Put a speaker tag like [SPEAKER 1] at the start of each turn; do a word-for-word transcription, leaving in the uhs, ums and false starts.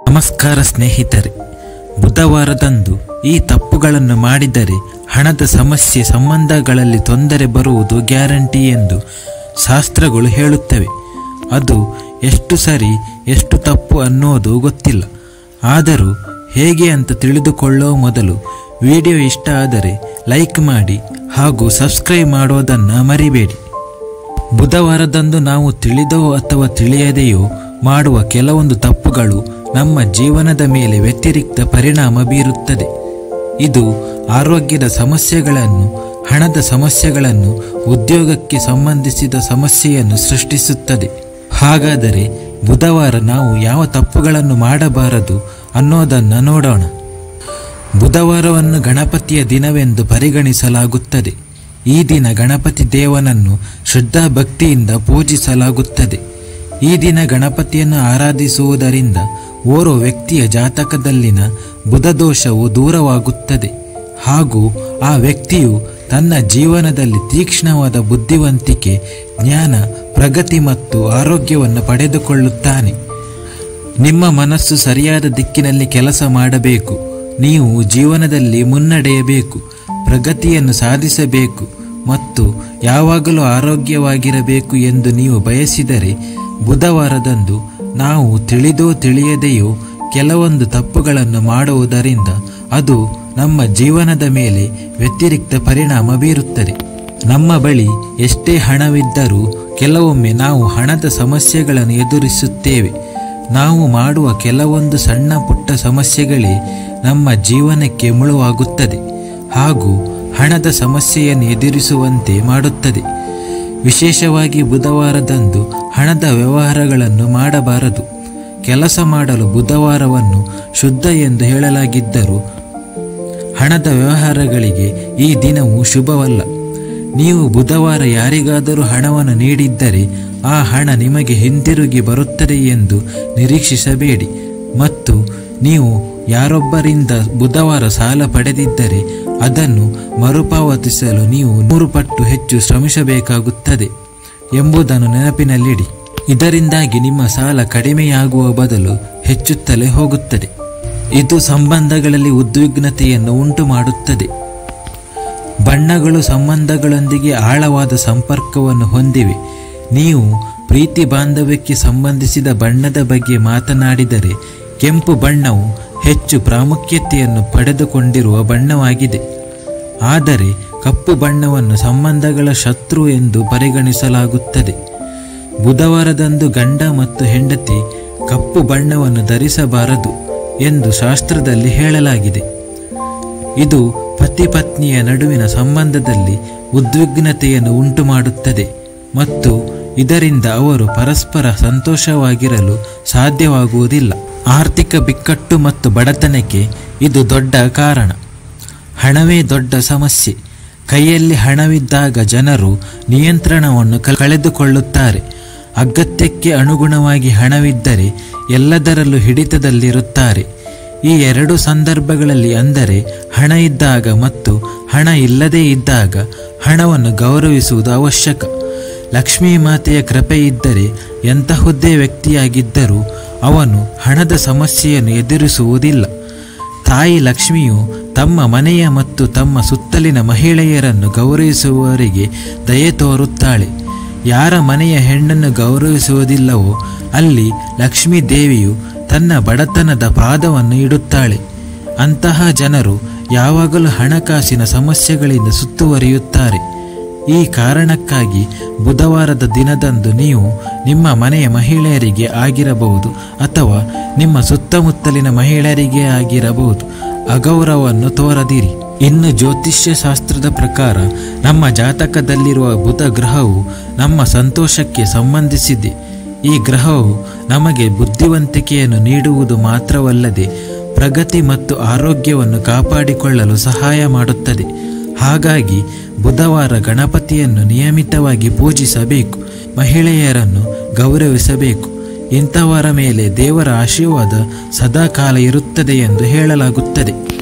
[SPEAKER 1] ನಮಸ್ಕಾರ ಸ್ನೇಹಿತರೆ, ಬುಧವಾರದಂದು ಈ ತಪ್ಪುಗಳನ್ನು ಮಾಡಿದರೆ ಹಣದ ಸಮಸ್ಯೆ, ಸಂಬಂಧಗಳಲ್ಲಿ ತೊಂದರೆ ಬರುವುದು ಗ್ಯಾರಂಟಿ ಎಂದು ಶಾಸ್ತ್ರಗಳು ಹೇಳುತ್ತವೆ. ಅದು ಎಷ್ಟು ಸರಿ ಎಷ್ಟು ತಪ್ಪು ಅನ್ನೋದು ಗೊತ್ತಿಲ್ಲ. ಆದರೂ ಹೇಗೆ ಅಂತ ತಿಳಿದುಕೊಳ್ಳೋ ಮೊದಲು ವಿಡಿಯೋ ಇಷ್ಟ ಆದರೆ ಲೈಕ್ ಮಾಡಿ ಹಾಗೂ ಸಬ್ಸ್ಕ್ರೈಬ್ ಮಾಡೋದನ್ನು ಮರಿಬೇಡಿ. ಬುಧವಾರದಂದು ನಾವು ತಿಳಿದೋ ಅಥವಾ ತಿಳಿಯದೆಯೋ ಮಾಡುವ ಕೆಲವೊಂದು ತಪ್ಪುಗಳು ನಮ್ಮ ಜೀವನದ ಮೇಲೆ ವ್ಯತಿರಿಕ್ತ ಪರಿಣಾಮ ಬೀರುತ್ತದೆ. ಇದು ಆರೋಗ್ಯದ ಸಮಸ್ಯೆಗಳನ್ನು, ಹಣದ ಸಮಸ್ಯೆಗಳನ್ನು, ಉದ್ಯೋಗಕ್ಕೆ ಸಂಬಂಧಿಸಿದ ಸಮಸ್ಯೆಯನ್ನು ಸೃಷ್ಟಿಸುತ್ತದೆ. ಹಾಗಾದರೆ ಬುಧವಾರ ನಾವು ಯಾವ ತಪ್ಪುಗಳನ್ನು ಮಾಡಬಾರದು ಅನ್ನೋದನ್ನು ನೋಡೋಣ. ಬುಧವಾರವನ್ನು ಗಣಪತಿಯ ದಿನವೆಂದು ಪರಿಗಣಿಸಲಾಗುತ್ತದೆ. ಈ ದಿನ ಗಣಪತಿ ದೇವನನ್ನು ಶ್ರದ್ಧಾ ಭಕ್ತಿಯಿಂದ ಪೂಜಿಸಲಾಗುತ್ತದೆ. ಈ ದಿನ ಗಣಪತಿಯನ್ನು ಆರಾಧಿಸುವುದರಿಂದ ಓರ್ವ ವ್ಯಕ್ತಿಯ ಜಾತಕದಲ್ಲಿನ ಬುಧದೋಷವು ದೂರವಾಗುತ್ತದೆ ಹಾಗೂ ಆ ವ್ಯಕ್ತಿಯು ತನ್ನ ಜೀವನದಲ್ಲಿ ತೀಕ್ಷ್ಣವಾದ ಬುದ್ಧಿವಂತಿಕೆ, ಜ್ಞಾನ, ಪ್ರಗತಿ ಮತ್ತು ಆರೋಗ್ಯವನ್ನು ಪಡೆದುಕೊಳ್ಳುತ್ತಾನೆ. ನಿಮ್ಮ ಮನಸ್ಸು ಸರಿಯಾದ ದಿಕ್ಕಿನಲ್ಲಿ ಕೆಲಸ ಮಾಡಬೇಕು. ನೀವು ಜೀವನದಲ್ಲಿ ಮುನ್ನಡೆಯಬೇಕು, ಪ್ರಗತಿಯನ್ನು ಸಾಧಿಸಬೇಕು ಮತ್ತು ಯಾವಾಗಲೂ ಆರೋಗ್ಯವಾಗಿರಬೇಕು ಎಂದು ನೀವು ಬಯಸಿದರೆ ಬುಧವಾರದಂದು ನಾವು ತಿಳಿದೋ ತಿಳಿಯದೆಯೋ ಕೆಲವೊಂದು ತಪ್ಪುಗಳನ್ನು ಮಾಡುವುದರಿಂದ ಅದು ನಮ್ಮ ಜೀವನದ ಮೇಲೆ ವ್ಯತಿರಿಕ್ತ ಪರಿಣಾಮ ಬೀರುತ್ತದೆ. ನಮ್ಮ ಬಳಿ ಎಷ್ಟೇ ಹಣವಿದ್ದರೂ ಕೆಲವೊಮ್ಮೆ ನಾವು ಹಣದ ಸಮಸ್ಯೆಗಳನ್ನು ಎದುರಿಸುತ್ತೇವೆ. ನಾವು ಮಾಡುವ ಕೆಲವೊಂದು ಸಣ್ಣ ಪುಟ್ಟ ಸಮಸ್ಯೆಗಳೇ ನಮ್ಮ ಜೀವನಕ್ಕೆ ಮುಳುವಾಗುತ್ತದೆ ಹಾಗೂ ಹಣದ ಸಮಸ್ಯೆಯನ್ನು ಎದುರಿಸುವಂತೆ ಮಾಡುತ್ತದೆ. ವಿಶೇಷವಾಗಿ ಬುಧವಾರದಂದು ಹಣದ ವ್ಯವಹಾರಗಳನ್ನು ಮಾಡಬಾರದು. ಕೆಲಸ ಮಾಡಲು ಬುಧವಾರವನ್ನು ಶುದ್ಧ ಎಂದು ಹೇಳಲಾಗಿದ್ದರೂ ಹಣದ ವ್ಯವಹಾರಗಳಿಗೆ ಈ ದಿನವು ಶುಭವಲ್ಲ. ನೀವು ಬುಧವಾರ ಯಾರಿಗಾದರೂ ಹಣವನ್ನು ನೀಡಿದ್ದರೆ ಆ ಹಣ ನಿಮಗೆ ಹಿಂತಿರುಗಿ ಬರುತ್ತದೆ ಎಂದು ನಿರೀಕ್ಷಿಸಬೇಡಿ ಮತ್ತು ನೀವು ಯಾರೊಬ್ಬರಿಂದ ಬುಧವಾರ ಸಾಲ ಪಡೆದಿದ್ದರೆ ಅದನ್ನು ಮರುಪಾವತಿಸಲು ನೀವು ನೂರು ಪಟ್ಟು ಹೆಚ್ಚು ಶ್ರಮಿಸಬೇಕಾಗುತ್ತದೆ ಎಂಬುದನ್ನು ನೆನಪಿನಲ್ಲಿಡಿ. ಇದರಿಂದಾಗಿ ನಿಮ್ಮ ಸಾಲ ಕಡಿಮೆಯಾಗುವ ಬದಲು ಹೆಚ್ಚುತ್ತಲೇ ಹೋಗುತ್ತದೆ. ಇದು ಸಂಬಂಧಗಳಲ್ಲಿ ಉದ್ವಿಗ್ನತೆಯನ್ನು ಉಂಟು ಮಾಡುತ್ತದೆ. ಬಣ್ಣಗಳು ಸಂಬಂಧಗಳೊಂದಿಗೆ ಆಳವಾದ ಸಂಪರ್ಕವನ್ನು ಹೊಂದಿವೆ. ನೀವು ಪ್ರೀತಿ ಬಾಂಧವ್ಯಕ್ಕೆ ಸಂಬಂಧಿಸಿದ ಬಣ್ಣದ ಬಗ್ಗೆ ಮಾತನಾಡಿದರೆ ಕೆಂಪು ಬಣ್ಣವು ಹೆಚ್ಚು ಪ್ರಾಮುಖ್ಯತೆಯನ್ನು ಪಡೆದುಕೊಂಡಿರುವ ಬಣ್ಣವಾಗಿದೆ. ಆದರೆ ಕಪ್ಪು ಬಣ್ಣವನ್ನು ಸಂಬಂಧಗಳ ಶತ್ರು ಎಂದು ಪರಿಗಣಿಸಲಾಗುತ್ತದೆ. ಬುಧವಾರದಂದು ಗಂಡ ಮತ್ತು ಹೆಂಡತಿ ಕಪ್ಪು ಬಣ್ಣವನ್ನು ಧರಿಸಬಾರದು ಎಂದು ಶಾಸ್ತ್ರದಲ್ಲಿ ಹೇಳಲಾಗಿದೆ. ಇದು ಪತಿ ಪತ್ನಿಯ ನಡುವಿನ ಸಂಬಂಧದಲ್ಲಿ ಉದ್ವಿಗ್ನತೆಯನ್ನು ಉಂಟುಮಾಡುತ್ತದೆ ಮತ್ತು ಇದರಿಂದ ಅವರು ಪರಸ್ಪರ ಸಂತೋಷವಾಗಿರಲು ಸಾಧ್ಯವಾಗುವುದಿಲ್ಲ. ಆರ್ಥಿಕ ಬಿಕ್ಕಟ್ಟು ಮತ್ತು ಬಡತನಕ್ಕೆ ಇದು ದೊಡ್ಡ ಕಾರಣ. ಹಣವೇ ದೊಡ್ಡ ಸಮಸ್ಯೆ. ಕೈಯಲ್ಲಿ ಹಣವಿದ್ದಾಗ ಜನರು ನಿಯಂತ್ರಣವನ್ನು ಕಳೆದುಕೊಳ್ಳುತ್ತಾರೆ. ಅಗತ್ಯಕ್ಕೆ ಅನುಗುಣವಾಗಿ ಹಣವಿದ್ದರೆ ಎಲ್ಲದರಲ್ಲೂ ಹಿಡಿತದಲ್ಲಿರುತ್ತಾರೆ. ಈ ಎರಡು ಸಂದರ್ಭಗಳಲ್ಲಿ, ಅಂದರೆ ಹಣ ಇದ್ದಾಗ ಮತ್ತು ಹಣ ಇಲ್ಲದೇ ಇದ್ದಾಗ, ಹಣವನ್ನು ಗೌರವಿಸುವುದು ಅವಶ್ಯಕ. ಲಕ್ಷ್ಮೀ ಮಾತೆಯ ಕೃಪೆ ಇದ್ದರೆ ಎಂತಹುದೇ ವ್ಯಕ್ತಿಯಾಗಿದ್ದರೂ ಅವನು ಹಣದ ಸಮಸ್ಯೆಯನ್ನು ಎದುರಿಸುವುದಿಲ್ಲ. ತಾಯಿ ಲಕ್ಷ್ಮಿಯು ತಮ್ಮ ಮನೆಯ ಮತ್ತು ತಮ್ಮ ಸುತ್ತಲಿನ ಮಹಿಳೆಯರನ್ನು ಗೌರವಿಸುವವರಿಗೆ ದಯೆ ತೋರುತ್ತಾಳೆ. ಯಾರ ಮನೆಯ ಹೆಣ್ಣನ್ನು ಗೌರವಿಸುವುದಿಲ್ಲವೋ ಅಲ್ಲಿ ಲಕ್ಷ್ಮೀ ದೇವಿಯು ತನ್ನ ಬಡತನದ ಪಾದವನ್ನು ಇಡುತ್ತಾಳೆ. ಅಂತಹ ಜನರು ಯಾವಾಗಲೂ ಹಣಕಾಸಿನ ಸಮಸ್ಯೆಗಳಿಂದ ಸುತ್ತುವರಿಯುತ್ತಾರೆ. ಈ ಕಾರಣಕ್ಕಾಗಿ ಬುಧವಾರದ ದಿನದಂದು ನೀವು ನಿಮ್ಮ ಮನೆಯ ಮಹಿಳೆಯರಿಗೆ ಆಗಿರಬಹುದು ಅಥವಾ ನಿಮ್ಮ ಸುತ್ತಮುತ್ತಲಿನ ಮಹಿಳೆಯರಿಗೆ ಆಗಿರಬಹುದು ಅಗೌರವವನ್ನು ತೋರದಿರಿ. ಇನ್ನು ಜ್ಯೋತಿಷ್ಯ ಶಾಸ್ತ್ರದ ಪ್ರಕಾರ ನಮ್ಮ ಜಾತಕದಲ್ಲಿರುವ ಬುಧ ಗ್ರಹವು ನಮ್ಮ ಸಂತೋಷಕ್ಕೆ ಸಂಬಂಧಿಸಿದೆ. ಈ ಗ್ರಹವು ನಮಗೆ ಬುದ್ಧಿವಂತಿಕೆಯನ್ನು ನೀಡುವುದು ಮಾತ್ರವಲ್ಲದೆ ಪ್ರಗತಿ ಮತ್ತು ಆರೋಗ್ಯವನ್ನು ಕಾಪಾಡಿಕೊಳ್ಳಲು ಸಹಾಯ ಮಾಡುತ್ತದೆ. ಹಾಗಾಗಿ ಬುಧವಾರ ಗಣಪತಿಯನ್ನು ನಿಯಮಿತವಾಗಿ ಪೂಜಿಸಬೇಕು, ಮಹಿಳೆಯರನ್ನು ಗೌರವಿಸಬೇಕು. ಇಂಥವರ ಮೇಲೆ ದೇವರ ಆಶೀರ್ವಾದ ಸದಾಕಾಲ ಇರುತ್ತದೆ ಎಂದು ಹೇಳಲಾಗುತ್ತದೆ.